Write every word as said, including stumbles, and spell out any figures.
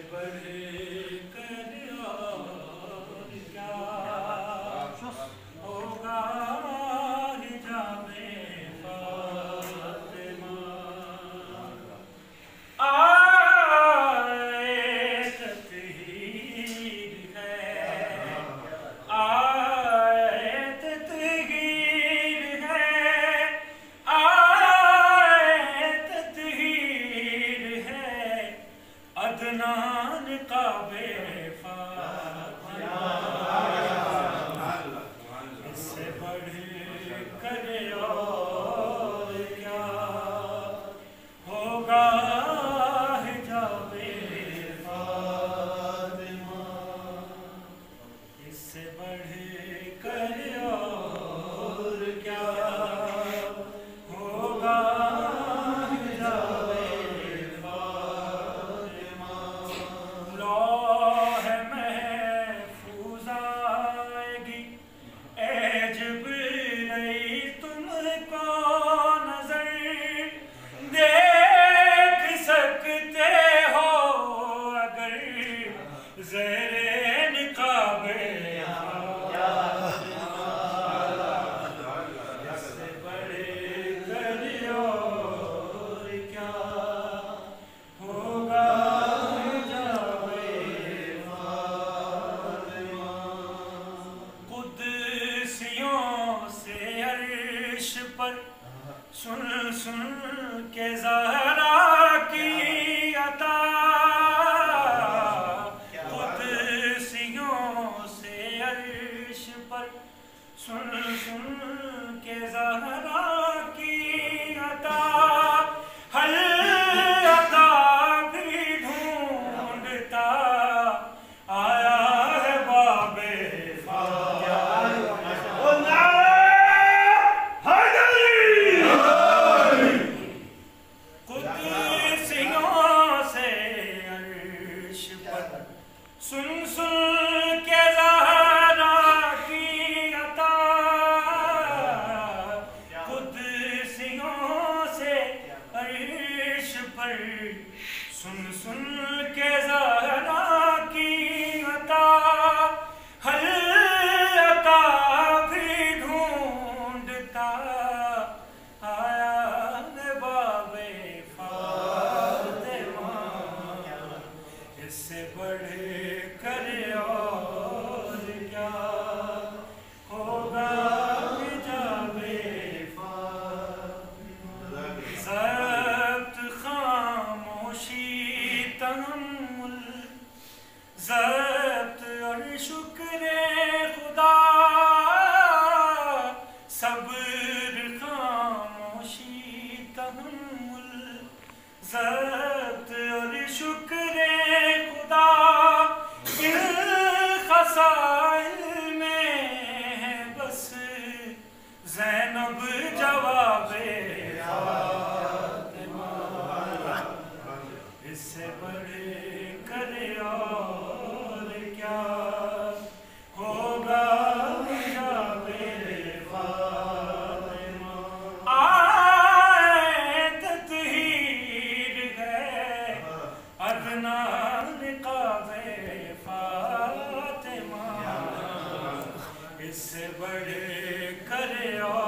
सुन सुन के ज़हरा की अता कुदसियों से अर्श पर सुन सुन के ज़हरा की अता हर अता भी ढूंढता आया है बाबे सुन सुन के ज़हरा की अता कुदसियों से अर्श पर सुन सुन के ज़हरा की अता हर अता भी ढूंढता आया है बाबे फातिमा इससे बड़े ज़ब्त और शुक्र खुदा सब्र खामोशी तहम्मुल ज़ब्त और शुक्र खुदा इन खसाइल में है बस ज़ैनब जवाबे फातिमा इससे बड़े करे और क्या होगा जाबे फातिमा आए तत्हीर है अदनान काबे फातिमा इससे बड़े करे और